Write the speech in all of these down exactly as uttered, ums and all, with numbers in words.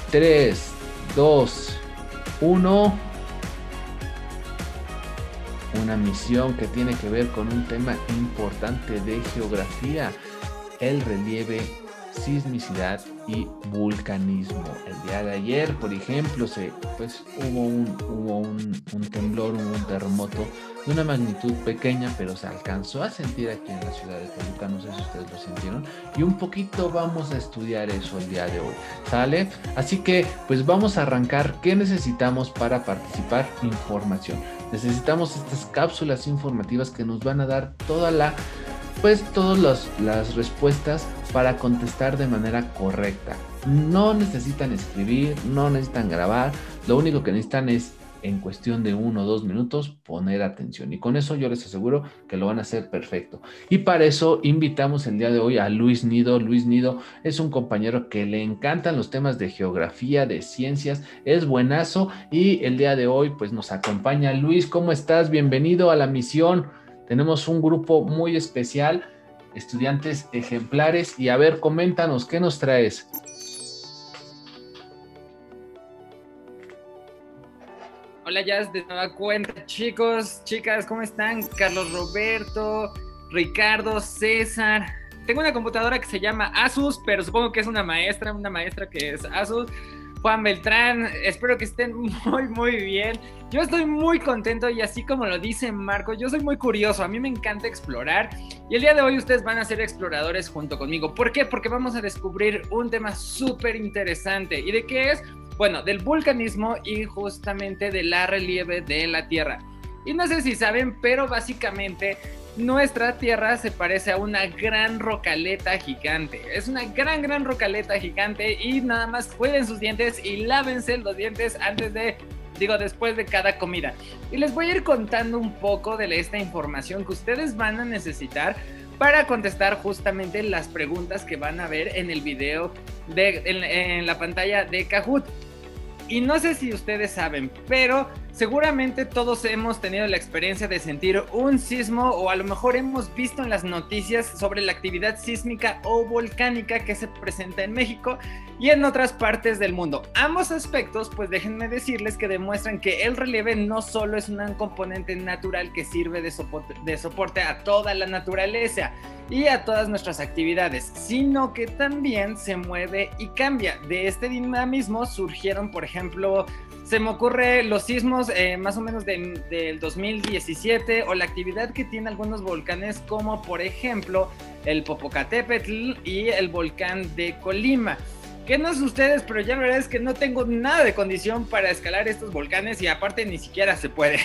tres, dos, uno. Una misión que tiene que ver con un tema importante de geografía: el relieve, sismicidad y vulcanismo. El día de ayer, por ejemplo, se, pues, hubo, un, hubo un, un temblor, hubo un terremoto de una magnitud pequeña, pero se alcanzó a sentir aquí en la ciudad de Toluca. No sé si ustedes lo sintieron, y un poquito vamos a estudiar eso el día de hoy, ¿sale? Así que pues vamos a arrancar. ¿Qué necesitamos para participar? Información. Necesitamos estas cápsulas informativas que nos van a dar toda la pues todas las, las respuestas para contestar de manera correcta. No necesitan escribir, no necesitan grabar, lo único que necesitan es, en cuestión de uno o dos minutos, poner atención, y con eso yo les aseguro que lo van a hacer perfecto. Y para eso invitamos el día de hoy a Luis Nido. Luis Nido es un compañero que le encantan los temas de geografía, de ciencias, es buenazo, y el día de hoy pues nos acompaña. Luis, ¿cómo estás? Bienvenido a la misión. Tenemos un grupo muy especial, estudiantes ejemplares, y a ver, coméntanos, ¿qué nos traes? Hola, ya de nueva cuenta, chicos, chicas, ¿cómo están? Carlos Roberto, Ricardo, César. Tengo una computadora que se llama Asus, pero supongo que es una maestra, una maestra que es Asus. Juan Beltrán, espero que estén muy, muy bien. Yo estoy muy contento, y así como lo dice Marco, yo soy muy curioso, a mí me encanta explorar, y el día de hoy ustedes van a ser exploradores junto conmigo. ¿Por qué? Porque vamos a descubrir un tema súper interesante. ¿Y de qué es? Bueno, del vulcanismo y justamente de la relieve de la Tierra. Y no sé si saben, pero básicamente nuestra Tierra se parece a una gran rocaleta gigante. Es una gran, gran rocaleta gigante, y nada más cuiden sus dientes y lávense los dientes antes de, digo, después de cada comida. Y les voy a ir contando un poco de esta información que ustedes van a necesitar para contestar justamente las preguntas que van a ver en el video, de, en, en la pantalla de Kahoot. Y no sé si ustedes saben, pero seguramente todos hemos tenido la experiencia de sentir un sismo, o a lo mejor hemos visto en las noticias sobre la actividad sísmica o volcánica que se presenta en México y en otras partes del mundo. Ambos aspectos, pues déjenme decirles que demuestran que el relieve no solo es un componente natural que sirve de soporte, de soporte a toda la naturaleza y a todas nuestras actividades, sino que también se mueve y cambia. De este dinamismo surgieron, por ejemplo, se me ocurre los sismos eh, más o menos de, del dos mil diecisiete, o la actividad que tienen algunos volcanes, como por ejemplo el Popocatépetl y el volcán de Colima. Que no sé ustedes, pero ya la verdad es que no tengo nada de condición para escalar estos volcanes, y aparte ni siquiera se puede.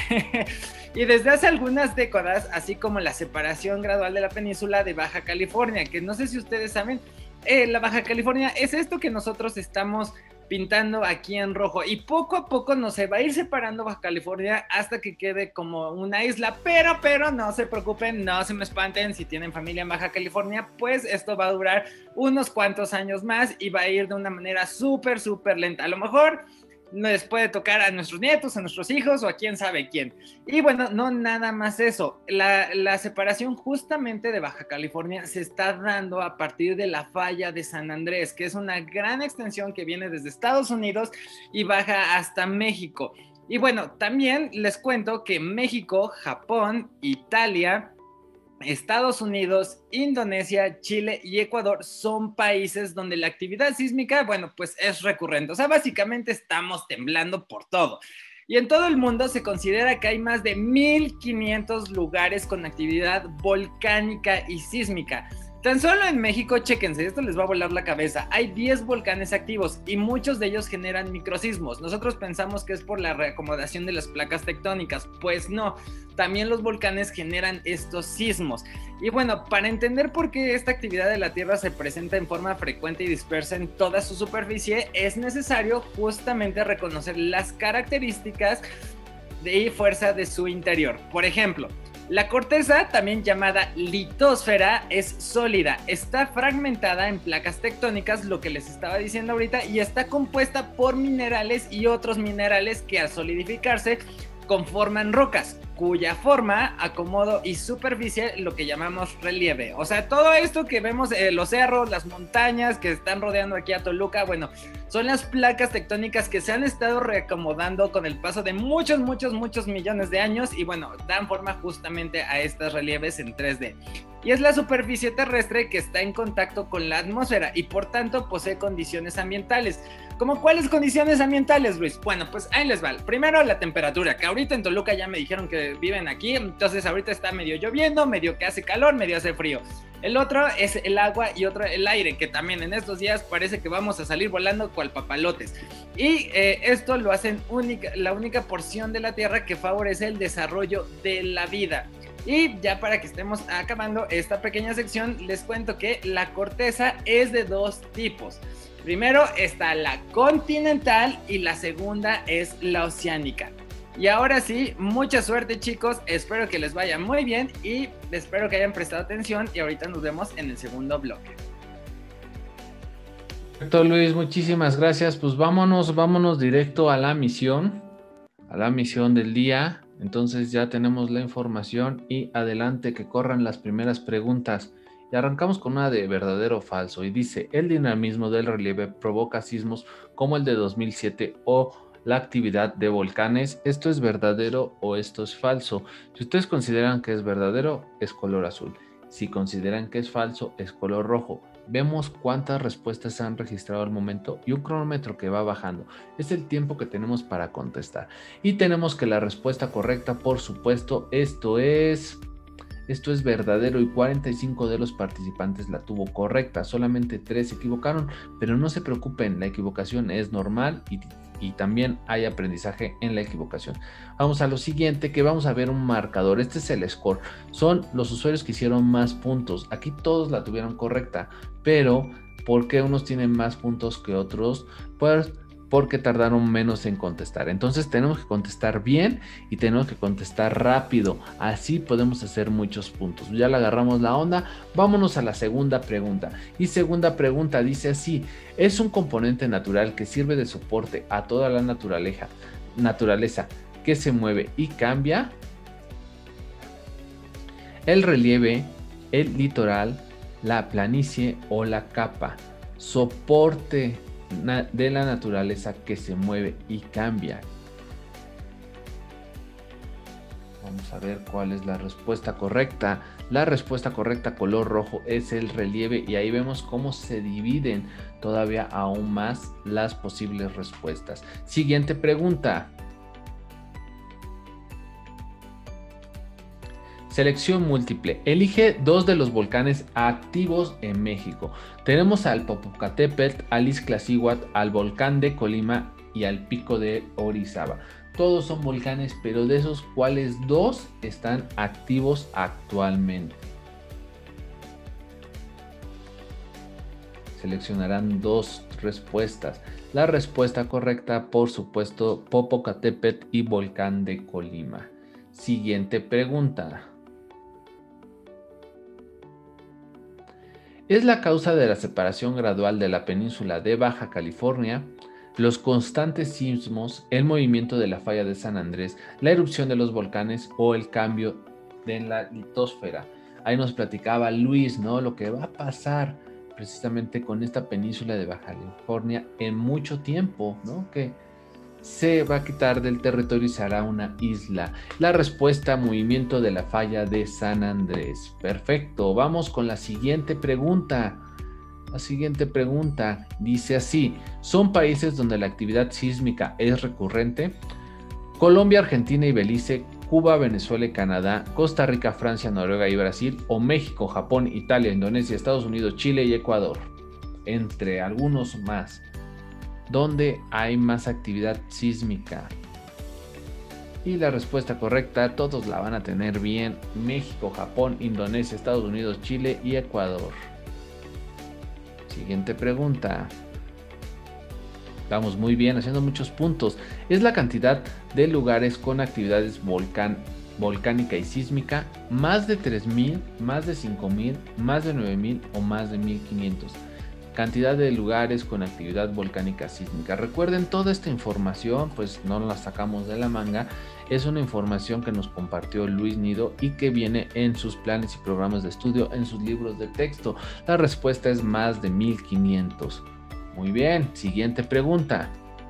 Y desde hace algunas décadas, así como la separación gradual de la península de Baja California, que no sé si ustedes saben, eh, la Baja California es esto que nosotros estamos pintando aquí en rojo, y poco a poco nos se va a ir separando Baja California hasta que quede como una isla. Pero, pero no se preocupen, no se me espanten si tienen familia en Baja California, pues esto va a durar unos cuantos años más y va a ir de una manera súper, súper lenta. A lo mejor les puede tocar a nuestros nietos, a nuestros hijos, o a quién sabe quién. Y bueno, no nada más eso. La, la separación justamente de Baja California se está dando a partir de la falla de San Andrés, que es una gran extensión que viene desde Estados Unidos y baja hasta México. Y bueno, también les cuento que México, Japón, Italia, Estados Unidos, Indonesia, Chile y Ecuador son países donde la actividad sísmica, bueno, pues es recurrente. O sea, básicamente estamos temblando por todo. Y en todo el mundo se considera que hay más de mil quinientos lugares con actividad volcánica y sísmica. Tan solo en México, chéquense, esto les va a volar la cabeza, hay diez volcanes activos y muchos de ellos generan microsismos. Nosotros pensamos que es por la reacomodación de las placas tectónicas, pues no, también los volcanes generan estos sismos. Y bueno, para entender por qué esta actividad de la Tierra se presenta en forma frecuente y dispersa en toda su superficie, es necesario justamente reconocer las características y fuerza de su interior. Por ejemplo, la corteza, también llamada litosfera, es sólida, está fragmentada en placas tectónicas, lo que les estaba diciendo ahorita, y está compuesta por minerales y otros minerales que al solidificarse conforman rocas, cuya forma, acomodo y superficie lo que llamamos relieve. O sea, todo esto que vemos, eh, los cerros, las montañas que están rodeando aquí a Toluca, bueno, son las placas tectónicas que se han estado reacomodando con el paso de muchos, muchos, muchos millones de años y bueno, dan forma justamente a estos relieves en tres D. Y es la superficie terrestre que está en contacto con la atmósfera y por tanto posee condiciones ambientales. ¿Cómo cuáles condiciones ambientales, Luis? Bueno, pues ahí les va. Primero la temperatura, que ahorita en Toluca ya me dijeron que viven aquí, entonces ahorita está medio lloviendo, medio que hace calor, medio hace frío. El otro es el agua y otro el aire, que también en estos días parece que vamos a salir volando cual papalotes. Y eh, esto lo hacen única, la única porción de la Tierra que favorece el desarrollo de la vida. Y ya para que estemos acabando esta pequeña sección, les cuento que la corteza es de dos tipos. Primero está la continental y la segunda es la oceánica. Y ahora sí, mucha suerte chicos, espero que les vaya muy bien y espero que hayan prestado atención y ahorita nos vemos en el segundo bloque. Perfecto, Luis, muchísimas gracias. Pues vámonos, vámonos directo a la misión, a la misión del día. Entonces ya tenemos la información y adelante que corran las primeras preguntas. Y arrancamos con una de verdadero o falso y dice, el dinamismo del relieve provoca sismos como el de dos mil siete o la actividad de volcanes. ¿Esto es verdadero o esto es falso? Si ustedes consideran que es verdadero, es color azul. Si consideran que es falso, es color rojo. Vemos cuántas respuestas se han registrado al momento y un cronómetro que va bajando. Es el tiempo que tenemos para contestar. Y tenemos que la respuesta correcta, por supuesto, esto es... Esto es verdadero y cuarenta y cinco de los participantes la tuvo correcta. Solamente tres se equivocaron, pero no se preocupen, la equivocación es normal y, y también hay aprendizaje en la equivocación. Vamos a lo siguiente, que vamos a ver un marcador. Este es el score. Son los usuarios que hicieron más puntos. Aquí todos la tuvieron correcta, pero ¿por qué unos tienen más puntos que otros? Pues porque tardaron menos en contestar. Entonces tenemos que contestar bien y tenemos que contestar rápido. Así podemos hacer muchos puntos. Ya le agarramos la onda. Vámonos a la segunda pregunta. Y segunda pregunta dice así. Es un componente natural que sirve de soporte a toda la naturaleza, naturaleza que se mueve y cambia. El relieve, el litoral, la planicie o la capa. Soporte de la naturaleza que se mueve y cambia. Vamos a ver cuál es la respuesta correcta. La respuesta correcta, color rojo, es el relieve y ahí vemos cómo se dividen todavía aún más las posibles respuestas. Siguiente pregunta. Selección múltiple. Elige dos de los volcanes activos en México. Tenemos al Popocatépetl, al Iztaccíhuatl, al volcán de Colima y al pico de Orizaba. Todos son volcanes, pero de esos, ¿cuáles dos están activos actualmente? Seleccionarán dos respuestas. La respuesta correcta, por supuesto, Popocatépetl y volcán de Colima. Siguiente pregunta. Es la causa de la separación gradual de la península de Baja California, los constantes sismos, el movimiento de la falla de San Andrés, la erupción de los volcanes o el cambio de la litosfera. Ahí nos platicaba Luis, ¿no? Lo que va a pasar precisamente con esta península de Baja California en mucho tiempo, ¿no? Que se va a quitar del territorio y se hará una isla. La respuesta, movimiento de la falla de San Andrés. Perfecto, vamos con la siguiente pregunta. La siguiente pregunta dice así: ¿son países donde la actividad sísmica es recurrente? Colombia, Argentina y Belice, Cuba, Venezuela y Canadá, Costa Rica, Francia, Noruega y Brasil, o México, Japón, Italia, Indonesia, Estados Unidos, Chile y Ecuador, entre algunos más. ¿Dónde hay más actividad sísmica? Y la respuesta correcta, todos la van a tener bien: México, Japón, Indonesia, Estados Unidos, Chile y Ecuador. Siguiente pregunta. Vamos muy bien, haciendo muchos puntos. Es la cantidad de lugares con actividades volcán, volcánica y sísmica: más de tres mil, más de cinco mil, más de nueve mil o más de mil quinientos. Cantidad de lugares con actividad volcánica sísmica. Recuerden, toda esta información pues no la sacamos de la manga, es una información que nos compartió Luis Nido y que viene en sus planes y programas de estudio, en sus libros de texto. La respuesta es más de mil quinientos. Muy bien, siguiente pregunta.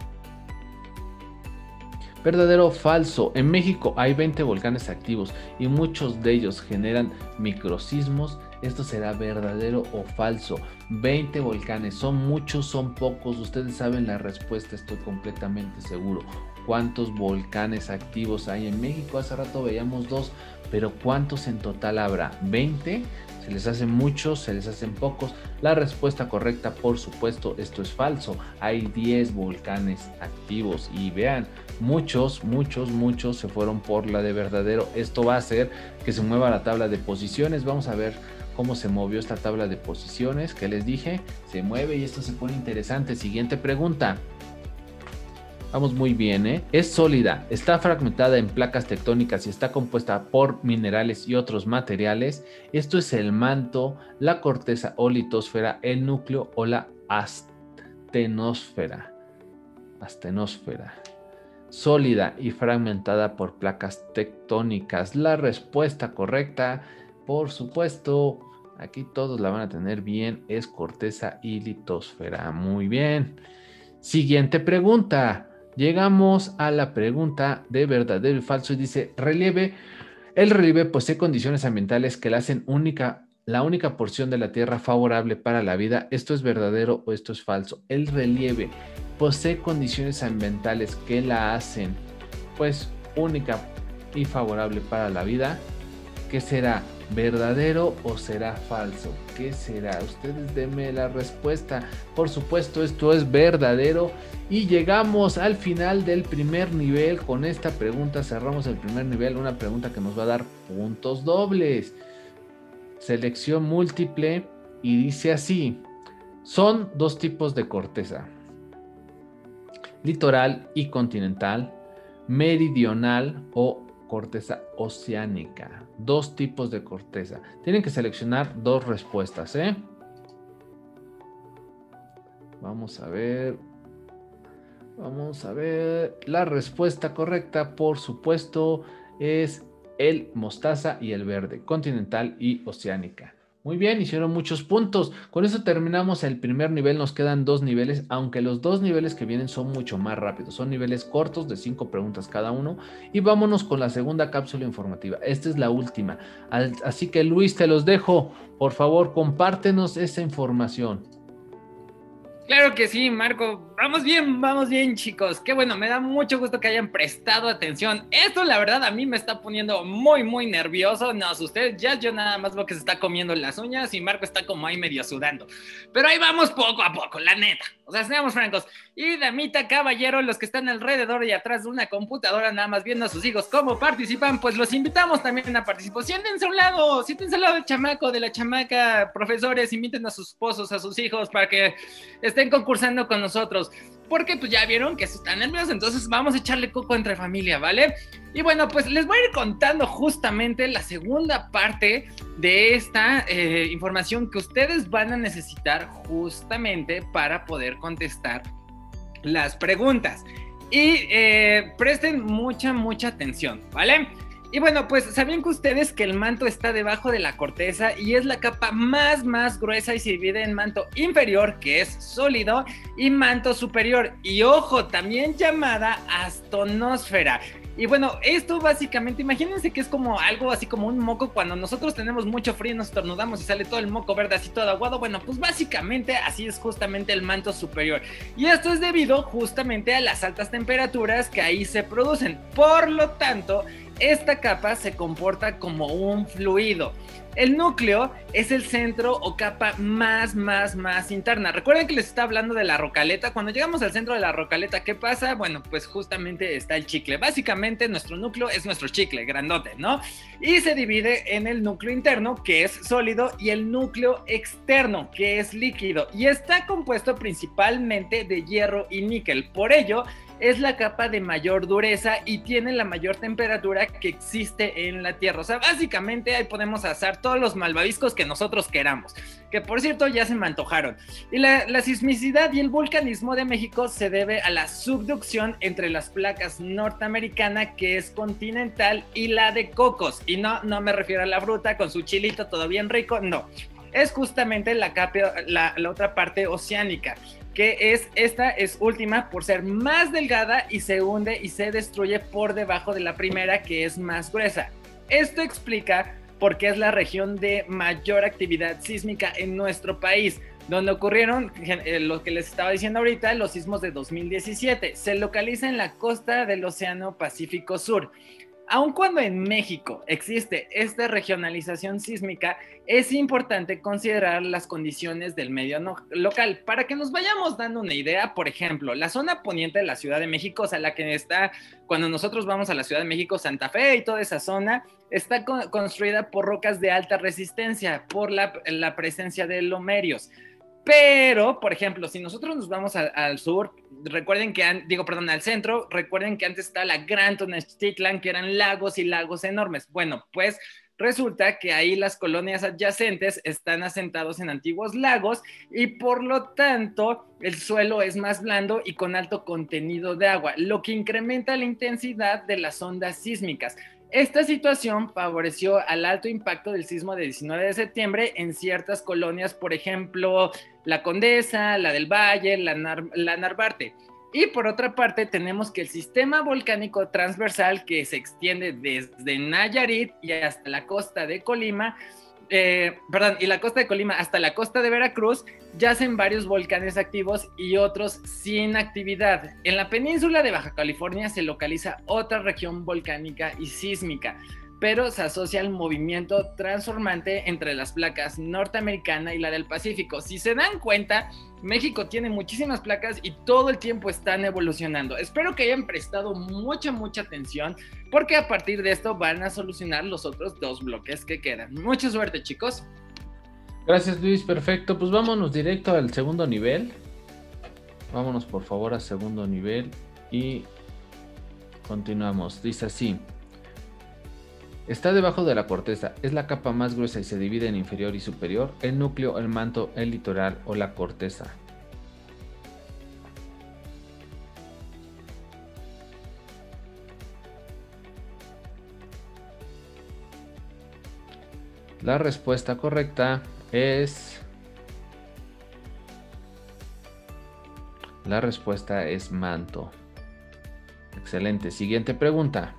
¿Verdadero o falso? En México hay veinte volcanes activos y muchos de ellos generan microsismos. ¿Esto será verdadero o falso? veinte volcanes, ¿son muchos, son pocos? Ustedes saben la respuesta, estoy completamente seguro. ¿Cuántos volcanes activos hay en México? Hace rato veíamos dos, pero ¿cuántos en total habrá? ¿veinte? ¿Se les hacen muchos? ¿Se les hacen pocos? La respuesta correcta, por supuesto, esto es falso. Hay diez volcanes activos y vean, muchos, muchos, muchos se fueron por la de verdadero. Esto va a hacer que se mueva la tabla de posiciones. Vamos a ver cómo se movió esta tabla de posiciones que les dije. Se mueve y esto se pone interesante. Siguiente pregunta. Vamos muy bien, ¿eh? Es sólida, está fragmentada en placas tectónicas y está compuesta por minerales y otros materiales. Esto es el manto, la corteza o litosfera, el núcleo o la astenosfera. Astenosfera. Sólida y fragmentada por placas tectónicas. La respuesta correcta, por supuesto, aquí todos la van a tener bien, es corteza y litosfera. Muy bien. Siguiente pregunta. Llegamos a la pregunta de verdadero y falso y dice, relieve. El relieve posee condiciones ambientales que la hacen única, la única porción de la Tierra favorable para la vida. ¿Esto es verdadero o esto es falso? El relieve posee condiciones ambientales que la hacen pues única y favorable para la vida. ¿Qué será? ¿Verdadero o será falso? ¿Qué será? Ustedes denme la respuesta. Por supuesto, esto es verdadero. Y llegamos al final del primer nivel. Con esta pregunta cerramos el primer nivel. Una pregunta que nos va a dar puntos dobles. Selección múltiple. Y dice así. Son dos tipos de corteza. Litoral y continental. Meridional o corteza oceánica. Dos tipos de corteza. Tienen que seleccionar dos respuestas, ¿eh? Vamos a ver. Vamos a ver. La respuesta correcta, por supuesto, es el mostaza y el verde. Continental y oceánica. Muy bien, hicieron muchos puntos. Con eso terminamos el primer nivel. Nos quedan dos niveles, aunque los dos niveles que vienen son mucho más rápidos. Son niveles cortos de cinco preguntas cada uno. Y vámonos con la segunda cápsula informativa. Esta es la última. Así que Luis, te los dejo. Por favor, compártenos esa información. Claro que sí, Marco. Vamos bien, vamos bien, chicos. Qué bueno, me da mucho gusto que hayan prestado atención. Esto, la verdad, a mí me está poniendo muy, muy nervioso. No, ustedes ya yo nada más veo que se está comiendo las uñas y Marco está como ahí medio sudando. Pero ahí vamos poco a poco, la neta. O sea, seamos francos. Y damita, caballero, los que están alrededor y atrás de una computadora nada más viendo a sus hijos cómo participan, pues los invitamos también a participar. Siéntense a un lado, siéntense al lado del chamaco, de la chamaca. Profesores, inviten a sus esposos, a sus hijos para que estén concursando con nosotros. Porque pues ya vieron que están nerviosos, entonces vamos a echarle coco entre familia, ¿vale? Y bueno, pues les voy a ir contando justamente la segunda parte de esta eh, información que ustedes van a necesitar justamente para poder contestar las preguntas. Y eh, presten mucha, mucha atención, ¿vale? Y bueno, pues ¿sabían que ustedes que el manto está debajo de la corteza y es la capa más, más gruesa y se divide en manto inferior, que es sólido, y manto superior? Y ojo, también llamada astenosfera. Y bueno, esto básicamente, imagínense que es como algo así como un moco cuando nosotros tenemos mucho frío y nos estornudamos y sale todo el moco verde así todo aguado. Bueno, pues básicamente así es justamente el manto superior. Y esto es debido justamente a las altas temperaturas que ahí se producen. Por lo tanto, esta capa se comporta como un fluido. El núcleo es el centro o capa más, más, más interna. Recuerden que les estaba hablando de la rocaleta. Cuando llegamos al centro de la rocaleta, ¿qué pasa? Bueno, pues justamente está el chicle. Básicamente nuestro núcleo es nuestro chicle, grandote, ¿no? Y se divide en el núcleo interno, que es sólido, y el núcleo externo, que es líquido. Y está compuesto principalmente de hierro y níquel. Por ello, es la capa de mayor dureza y tiene la mayor temperatura que existe en la Tierra. O sea, básicamente ahí podemos asar todos los malvaviscos que nosotros queramos, que por cierto ya se me antojaron. Y la, la sismicidad y el vulcanismo de México se debe a la subducción entre las placas norteamericana, que es continental, y la de Cocos. Y no, no me refiero a la fruta con su chilito todo bien rico, no. es justamente la, capa, la, la otra parte oceánica, que es esta es última por ser más delgada y se hunde y se destruye por debajo de la primera, que es más gruesa. Esto explica por qué es la región de mayor actividad sísmica en nuestro país, donde ocurrieron eh, lo que les estaba diciendo ahorita, los sismos de dos mil diecisiete. Se localiza en la costa del Océano Pacífico Sur. Aun cuando en México existe esta regionalización sísmica, es importante considerar las condiciones del medio no local. Para que nos vayamos dando una idea, por ejemplo, la zona poniente de la Ciudad de México, o sea, la que está, cuando nosotros vamos a la Ciudad de México, Santa Fe y toda esa zona, está co construida por rocas de alta resistencia, por la, la presencia de lomerios. Pero, por ejemplo, si nosotros nos vamos a, al sur, recuerden que, an, digo, perdón, al centro, recuerden que antes estaba la Gran Tenochtitlan, que eran lagos y lagos enormes. Bueno, pues resulta que ahí las colonias adyacentes están asentados en antiguos lagos y por lo tanto el suelo es más blando y con alto contenido de agua, lo que incrementa la intensidad de las ondas sísmicas. Esta situación favoreció al alto impacto del sismo de diecinueve de septiembre en ciertas colonias, por ejemplo, la Condesa, la del Valle, la, Nar la Narvarte. Y por otra parte tenemos que el sistema volcánico transversal, que se extiende desde Nayarit y hasta la costa de Colima, eh, perdón, y la costa de Colima hasta la costa de Veracruz, yacen varios volcanes activos y otros sin actividad. En la península de Baja California se localiza otra región volcánica y sísmica, pero se asocia al movimiento transformante entre las placas norteamericana y la del Pacífico. Si se dan cuenta, México tiene muchísimas placas y todo el tiempo están evolucionando. Espero que hayan prestado mucha, mucha atención, porque a partir de esto van a solucionar los otros dos bloques que quedan. Mucha suerte, chicos. Gracias, Luis, perfecto. Pues vámonos directo al segundo nivel. Vámonos por favor al segundo nivel y continuamos. Dice así: está debajo de la corteza, es la capa más gruesa y se divide en inferior y superior, el núcleo, el manto, el litoral o la corteza. La respuesta correcta es... La respuesta es manto. Excelente. Siguiente pregunta.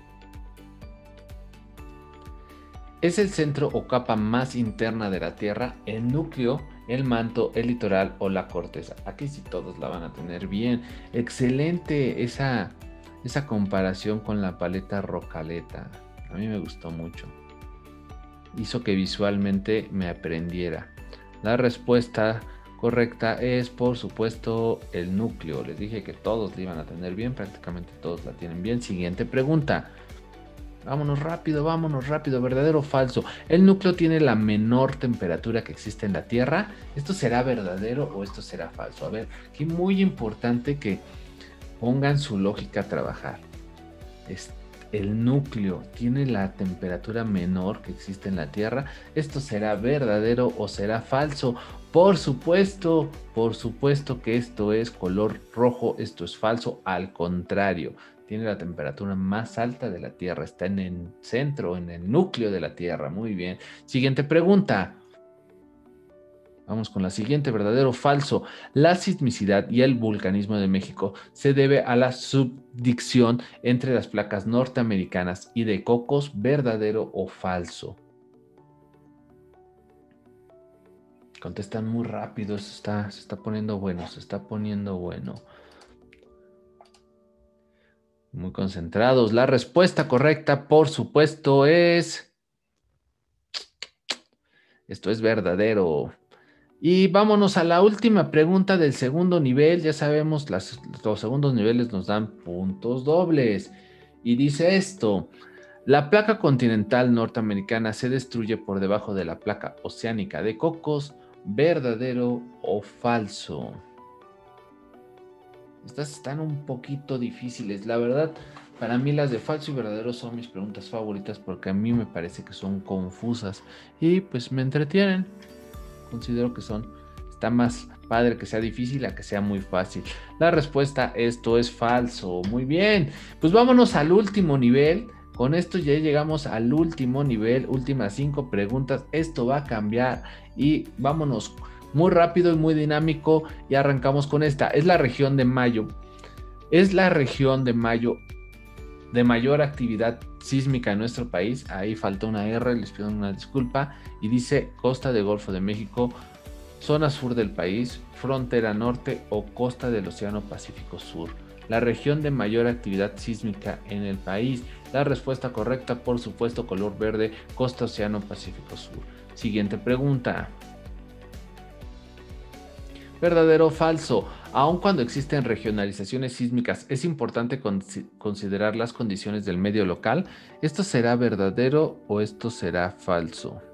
¿Es el centro o capa más interna de la Tierra, el núcleo, el manto, el litoral o la corteza? Aquí sí todos la van a tener bien. Excelente esa, esa comparación con la paleta Rocaleta. A mí me gustó mucho. Hizo que visualmente me aprendiera. La respuesta correcta es, por supuesto, el núcleo. Les dije que todos la iban a tener bien. Prácticamente todos la tienen bien. Siguiente pregunta. Vámonos rápido, vámonos rápido. ¿Verdadero o falso? ¿El núcleo tiene la menor temperatura que existe en la Tierra? ¿Esto será verdadero o esto será falso? A ver, aquí muy importante que pongan su lógica a trabajar. Es, el núcleo tiene la temperatura menor que existe en la Tierra. ¿Esto será verdadero o será falso? Por supuesto, por supuesto que esto es color rojo. Esto es falso. Al contrario, tiene la temperatura más alta de la Tierra. Está en el centro, en el núcleo de la Tierra. Muy bien. Siguiente pregunta. Vamos con la siguiente. ¿Verdadero o falso? La sismicidad y el vulcanismo de México se debe a la subdicción entre las placas norteamericanas y de Cocos. ¿Verdadero o falso? Contestan muy rápido. Se está, se está poniendo bueno. Se está poniendo bueno. Muy concentrados. La respuesta correcta, por supuesto, es... Esto es verdadero. Y vámonos a la última pregunta del segundo nivel. Ya sabemos, las, los segundos niveles nos dan puntos dobles. Y dice esto: la placa continental norteamericana se destruye por debajo de la placa oceánica de Cocos. ¿Verdadero o falso? Estas están un poquito difíciles. La verdad, para mí las de falso y verdadero son mis preguntas favoritas, porque a mí me parece que son confusas y pues me entretienen. Considero que son, está más padre que sea difícil a que sea muy fácil. La respuesta, esto es falso. Muy bien, pues vámonos al último nivel Con esto ya llegamos al último nivel, últimas cinco preguntas. Esto va a cambiar y vámonos muy rápido y muy dinámico y arrancamos con esta. Es la región de Mayo. Es la región de Mayo de mayor actividad sísmica en nuestro país. Ahí falta una R, les pido una disculpa. Y dice costa del Golfo de México, zona sur del país, frontera norte o costa del Océano Pacífico Sur. La región de mayor actividad sísmica en el país. La respuesta correcta, por supuesto, color verde, costa Océano Pacífico Sur. Siguiente pregunta. ¿Verdadero o falso? Aun cuando existen regionalizaciones sísmicas, es importante con considerar las condiciones del medio local. ¿Esto será verdadero o esto será falso?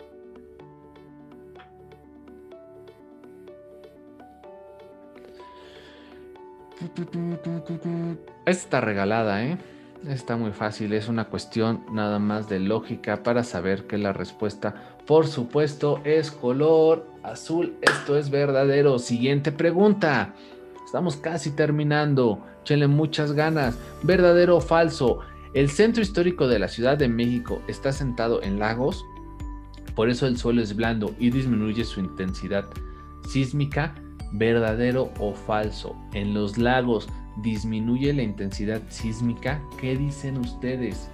Esta está regalada, ¿eh? Está muy fácil, es una cuestión nada más de lógica para saber que la respuesta, por supuesto, es color azul. Esto es verdadero. Siguiente pregunta. Estamos casi terminando. Échenle muchas ganas. ¿Verdadero o falso? ¿El centro histórico de la Ciudad de México está sentado en lagos? Por eso el suelo es blando y disminuye su intensidad sísmica. ¿Verdadero o falso? En los lagos disminuye la intensidad sísmica. ¿Qué dicen ustedes?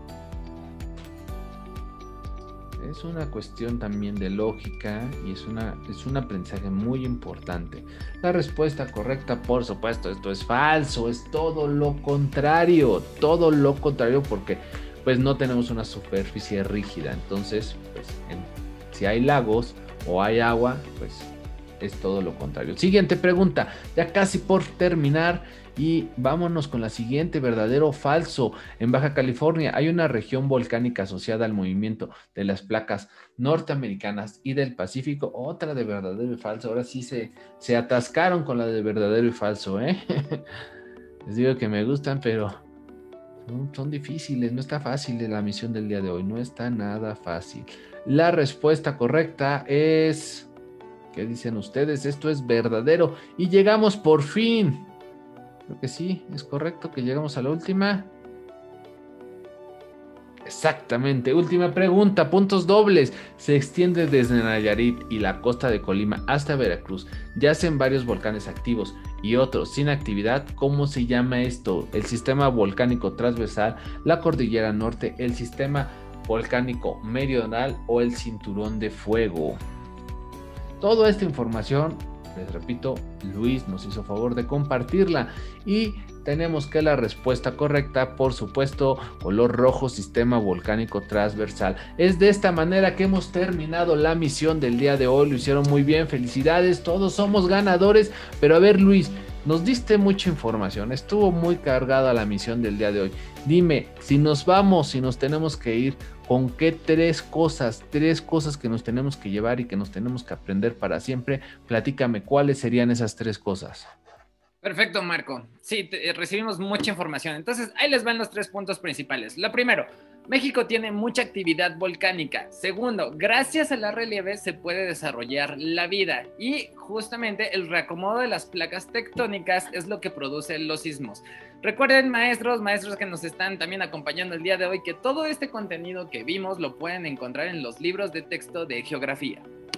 Es una cuestión también de lógica y es, una, es un aprendizaje muy importante. La respuesta correcta, por supuesto, esto es falso, es todo lo contrario, todo lo contrario, porque pues no tenemos una superficie rígida. Entonces, pues, en, si hay lagos o hay agua, pues es todo lo contrario. Siguiente pregunta, ya casi por terminar. Y vámonos con la siguiente, ¿verdadero o falso? En Baja California hay una región volcánica asociada al movimiento de las placas norteamericanas y del Pacífico. Otra de verdadero y falso. Ahora sí se, se atascaron con la de verdadero y falso, ¿eh? Les digo que me gustan, pero son, son difíciles. No está fácil la misión del día de hoy. No está nada fácil. La respuesta correcta es... ¿Qué dicen ustedes? Esto es verdadero. Y llegamos por fin. Creo que sí, es correcto que llegamos a la última. Exactamente, última pregunta, puntos dobles. Se extiende desde Nayarit y la costa de Colima hasta Veracruz. Yacen varios volcanes activos y otros sin actividad. ¿Cómo se llama esto? El sistema volcánico transversal, la cordillera norte, el sistema volcánico meridional o el cinturón de fuego. Toda esta información, les repito, Luis nos hizo favor de compartirla y tenemos que la respuesta correcta, por supuesto, color rojo, sistema volcánico transversal. Es de esta manera que hemos terminado la misión del día de hoy. Lo hicieron muy bien, felicidades, todos somos ganadores. Pero a ver, Luis, nos diste mucha información, estuvo muy cargada la misión del día de hoy. Dime, si nos vamos, si nos tenemos que ir, ¿con qué tres cosas, tres cosas que nos tenemos que llevar y que nos tenemos que aprender para siempre? Platícame, ¿cuáles serían esas tres cosas? Perfecto, Marco. Sí, te, recibimos mucha información. Entonces, ahí les van los tres puntos principales. Lo primero, México tiene mucha actividad volcánica. Segundo, gracias al relieve se puede desarrollar la vida. Y justamente el reacomodo de las placas tectónicas es lo que produce los sismos. Recuerden, maestros, maestros que nos están también acompañando el día de hoy, que todo este contenido que vimos lo pueden encontrar en los libros de texto de geografía.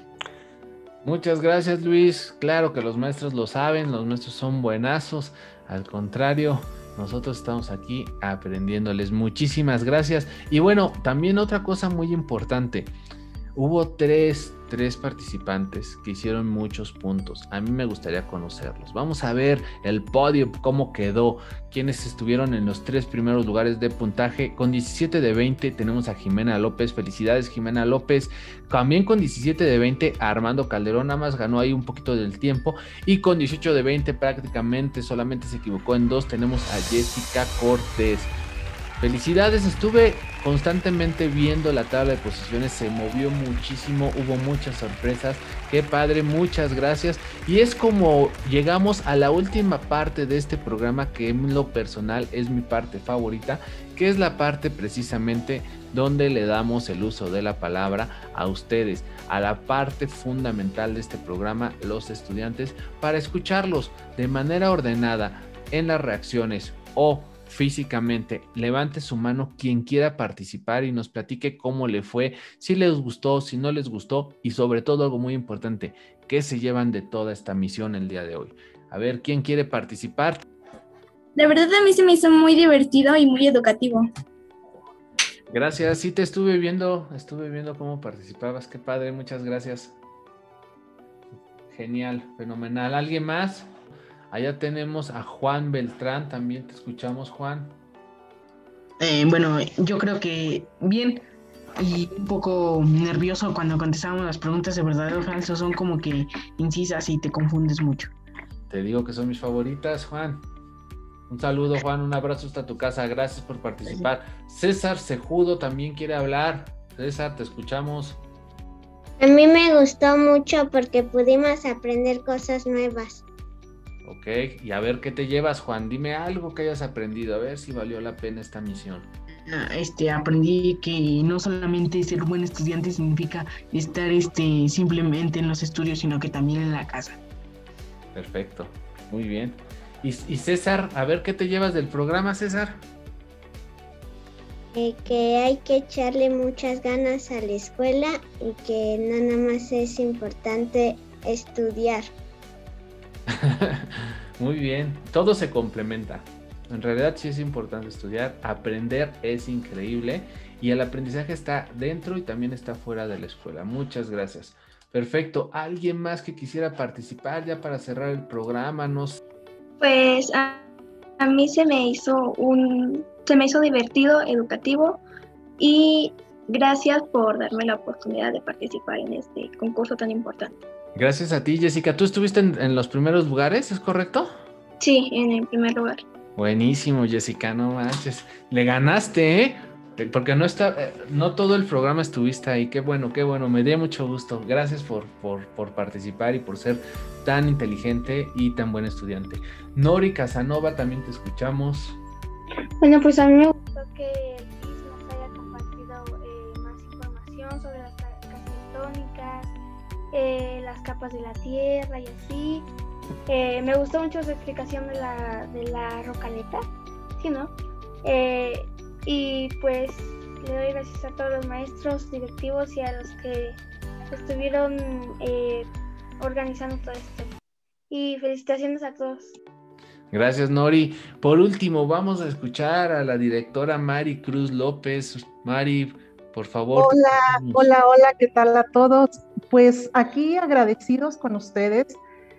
Muchas gracias, Luis. Claro que los maestros lo saben, los maestros son buenazos. Al contrario, nosotros estamos aquí aprendiéndoles. Muchísimas gracias. Y bueno, también otra cosa muy importante. Hubo tres, tres participantes que hicieron muchos puntos. A mí me gustaría conocerlos. Vamos a ver el podio, cómo quedó. Quienes estuvieron en los tres primeros lugares de puntaje. Con diecisiete de veinte tenemos a Jimena López. Felicidades, Jimena López. También con diecisiete de veinte a Armando Calderón. Nada más ganó ahí un poquito del tiempo. Y con dieciocho de veinte prácticamente solamente se equivocó en dos. Tenemos a Jessica Cortés. Felicidades, estuve constantemente viendo la tabla de posiciones, se movió muchísimo, hubo muchas sorpresas, qué padre, muchas gracias. Y es como llegamos a la última parte de este programa, que en lo personal es mi parte favorita, que es la parte precisamente donde le damos el uso de la palabra a ustedes, a la parte fundamental de este programa, los estudiantes, para escucharlos de manera ordenada en las reacciones o físicamente. Levante su mano quien quiera participar y nos platique cómo le fue, si les gustó, si no les gustó y sobre todo algo muy importante, qué se llevan de toda esta misión el día de hoy. A ver, ¿quién quiere participar? La verdad a mí se me hizo muy divertido y muy educativo. Gracias, sí te estuve viendo, estuve viendo cómo participabas, qué padre, muchas gracias. Genial, fenomenal. ¿Alguien más? Allá tenemos a Juan Beltrán, también te escuchamos, Juan. Eh, bueno, yo creo que bien, y un poco nervioso cuando contestábamos las preguntas de verdadero o falso, son como que incisas y te confundes mucho. Te digo que son mis favoritas, Juan. Un saludo, Juan, un abrazo hasta tu casa, gracias por participar. César Cejudo también quiere hablar. César, te escuchamos. A mí me gustó mucho porque pudimos aprender cosas nuevas. Ok, y a ver qué te llevas, Juan. Dime algo que hayas aprendido, a ver si valió la pena esta misión. Este, aprendí que no solamente ser buen estudiante significa estar este, simplemente en los estudios, sino que también en la casa. Perfecto, muy bien. Y, y César, a ver qué te llevas del programa, César. Eh, que hay que echarle muchas ganas a la escuela y que no nada más es importante estudiar. Muy bien, todo se complementa. En realidad sí es importante estudiar, aprender es increíble y el aprendizaje está dentro y también está fuera de la escuela. Muchas gracias. Perfecto, ¿alguien más que quisiera participar ya para cerrar el programa? No sé. Pues a, a mí se me hizo un, se me hizo divertido, educativo y gracias por darme la oportunidad de participar en este concurso tan importante. Gracias a ti, Jessica. ¿Tú estuviste en, en los primeros lugares, es correcto? Sí, en el primer lugar. Buenísimo, Jessica, no manches. Le ganaste, ¿eh? Porque no está, no todo el programa estuviste ahí. Qué bueno, qué bueno. Me dio mucho gusto. Gracias por, por, por participar y por ser tan inteligente y tan buen estudiante. Nori Casanova, también te escuchamos. Bueno, pues a mí me gustó que el P I S nos haya compartido eh, más información sobre las placas tectónicas, eh, las capas de la Tierra y así. Eh, me gustó mucho su explicación de la, de la rocaleta, ¿sí, no? Eh, y pues le doy gracias a todos los maestros, directivos y a los que estuvieron eh, organizando todo esto. Y felicitaciones a todos. Gracias, Nori. Por último, vamos a escuchar a la directora Mari Cruz López. Mari, por favor. Hola, hola, hola, ¿qué tal a todos? Pues aquí agradecidos con ustedes.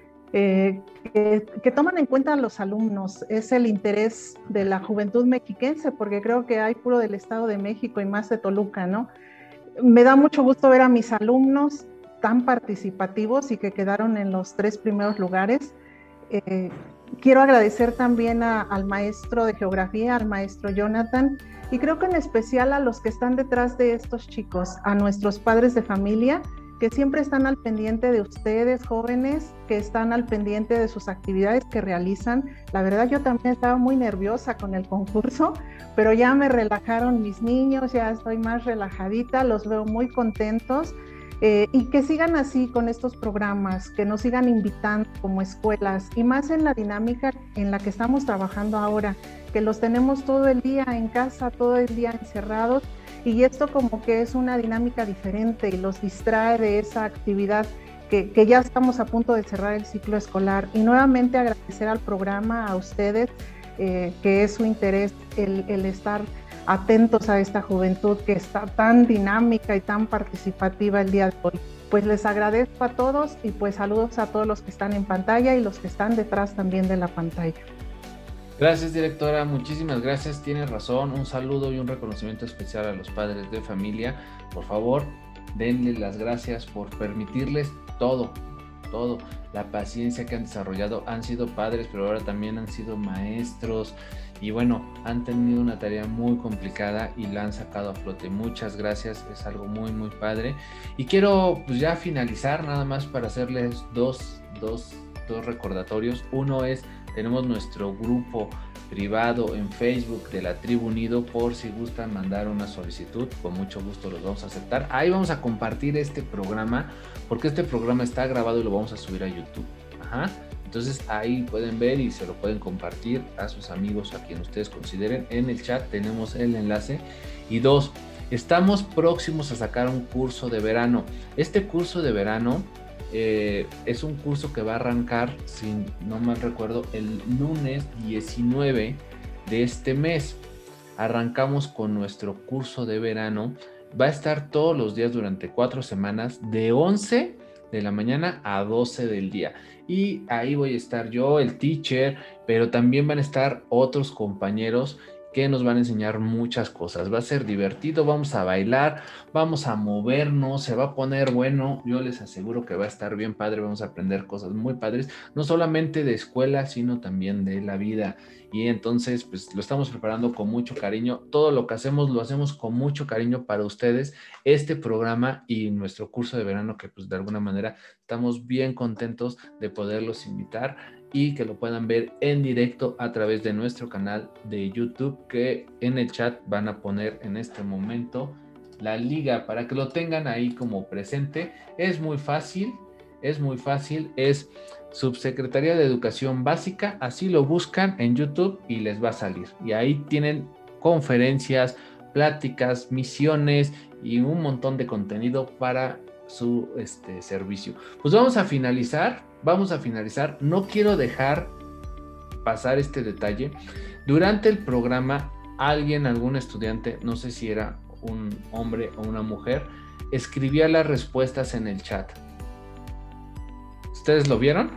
Eh, que, que toman en cuenta a los alumnos, es el interés de la juventud mexiquense, porque creo que hay puro del Estado de México y más de Toluca, ¿no? Me da mucho gusto ver a mis alumnos tan participativos y que quedaron en los tres primeros lugares. Eh, quiero agradecer también a, al maestro de geografía, al maestro Jonathan, y creo que en especial a los que están detrás de estos chicos, a nuestros padres de familia, que siempre están al pendiente de ustedes, jóvenes, que están al pendiente de sus actividades que realizan. La verdad, yo también estaba muy nerviosa con el concurso, pero ya me relajaron mis niños, ya estoy más relajadita, los veo muy contentos. Eh, y que sigan así con estos programas, que nos sigan invitando como escuelas, y más en la dinámica en la que estamos trabajando ahora, que los tenemos todo el día en casa, todo el día encerrados, y esto como que es una dinámica diferente y los distrae de esa actividad que, que ya estamos a punto de cerrar el ciclo escolar. Y nuevamente agradecer al programa, a ustedes, eh, que es su interés el, el estar atentos a esta juventud que está tan dinámica y tan participativa el día de hoy. Pues les agradezco a todos y pues saludos a todos los que están en pantalla y los que están detrás también de la pantalla. Gracias, directora, muchísimas gracias, tiene razón. Un saludo y un reconocimiento especial a los padres de familia. Por favor, denle las gracias por permitirles todo, todo. La paciencia que han desarrollado, han sido padres, pero ahora también han sido maestros. Y bueno, han tenido una tarea muy complicada y la han sacado a flote. Muchas gracias, es algo muy, muy padre. Y quiero pues ya finalizar nada más para hacerles dos, dos, dos recordatorios. Uno es, tenemos nuestro grupo privado en Facebook de la Tribu Unido, por si gustan mandar una solicitud, con mucho gusto los vamos a aceptar. Ahí vamos a compartir este programa, porque este programa está grabado y lo vamos a subir a YouTube. Ajá. Entonces ahí pueden ver y se lo pueden compartir a sus amigos, a quien ustedes consideren. En el chat tenemos el enlace. Y dos, estamos próximos a sacar un curso de verano. Este curso de verano eh, es un curso que va a arrancar, si no mal recuerdo, el lunes diecinueve de este mes. Arrancamos con nuestro curso de verano. Va a estar todos los días durante cuatro semanas, de once de la mañana a doce del día. Y ahí voy a estar yo, el teacher, pero también van a estar otros compañeros que nos van a enseñar muchas cosas. Va a ser divertido, vamos a bailar, vamos a movernos, se va a poner bueno. Yo les aseguro que va a estar bien padre, vamos a aprender cosas muy padres, no solamente de escuela, sino también de la vida. Y entonces, pues lo estamos preparando con mucho cariño. Todo lo que hacemos, lo hacemos con mucho cariño para ustedes. Este programa y nuestro curso de verano, que pues de alguna manera estamos bien contentos de poderlos invitar y que lo puedan ver en directo a través de nuestro canal de YouTube, que en el chat van a poner en este momento la liga para que lo tengan ahí como presente. Es muy fácil, es muy fácil, es Subsecretaría de Educación Básica, así lo buscan en YouTube y les va a salir. Y ahí tienen conferencias, pláticas, misiones y un montón de contenido para su este, servicio. Pues vamos a finalizar, vamos a finalizar. No quiero dejar pasar este detalle. Durante el programa, alguien, algún estudiante, no sé si era un hombre o una mujer, escribía las respuestas en el chat. ¿Ustedes lo vieron?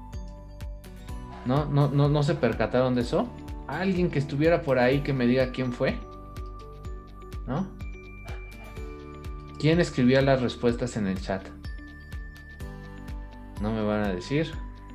¿No, no, no, no se percataron de eso? ¿Alguien que estuviera por ahí que me diga quién fue? ¿No? ¿Quién escribía las respuestas en el chat? No me van a decir.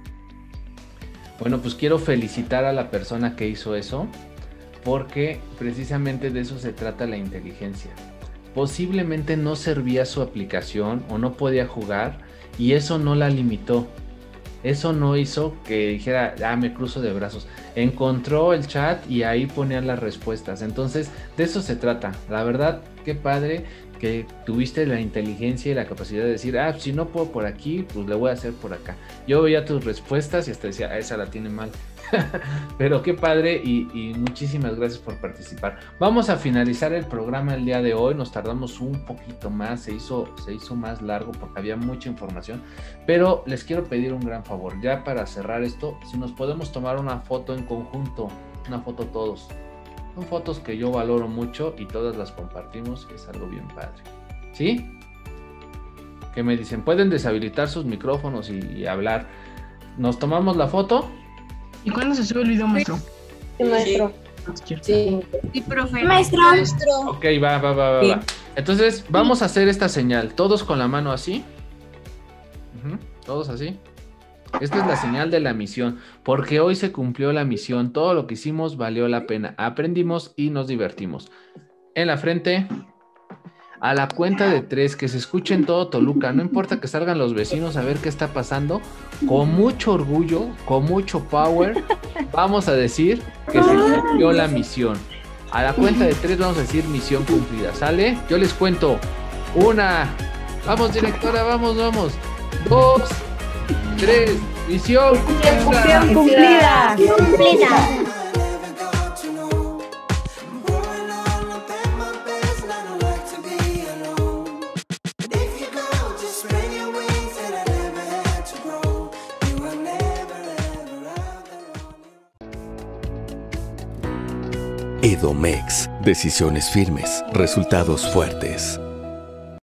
Bueno, pues quiero felicitar a la persona que hizo eso, porque precisamente de eso se trata la inteligencia. Posiblemente no servía su aplicación o no podía jugar y eso no la limitó. Eso no hizo que dijera, ah, me cruzo de brazos. Encontró el chat y ahí ponían las respuestas. Entonces, de eso se trata. La verdad, qué padre que tuviste la inteligencia y la capacidad de decir, ah, si no puedo por aquí, pues le voy a hacer por acá. Yo veía tus respuestas y hasta decía, ah, esa la tiene mal. Pero qué padre y, y muchísimas gracias por participar. Vamos a finalizar el programa el día de hoy. Nos tardamos un poquito más, se hizo, se hizo más largo porque había mucha información, pero les quiero pedir un gran favor. Ya para cerrar esto, si nos podemos tomar una foto en conjunto, una foto todos. Son fotos que yo valoro mucho y todas las compartimos, es algo bien padre. ¿Sí? ¿Qué me dicen? Pueden deshabilitar sus micrófonos y, y hablar. ¿Nos tomamos la foto? ¿Y cuándo se sube el video, maestro? Sí, maestro. Sí, sí profe. Maestro. maestro. Ok, va, va, va, va, sí. va. Entonces, vamos a hacer esta señal. Todos con la mano así. Uh-huh. Todos así. Esta es la señal de la misión, porque hoy se cumplió la misión. Todo lo que hicimos valió la pena. Aprendimos y nos divertimos. En la frente, a la cuenta de tres, que se escuche en todo Toluca. No importa que salgan los vecinos a ver qué está pasando. Con mucho orgullo, con mucho power, vamos a decir que se cumplió la misión. A la cuenta de tres vamos a decir misión cumplida. ¿Sale? Yo les cuento. Una. Vamos, directora, vamos, vamos. Dos. Tres, misión cumplida. Misión cumplida. Cumplida. Edomex, decisiones firmes, resultados fuertes.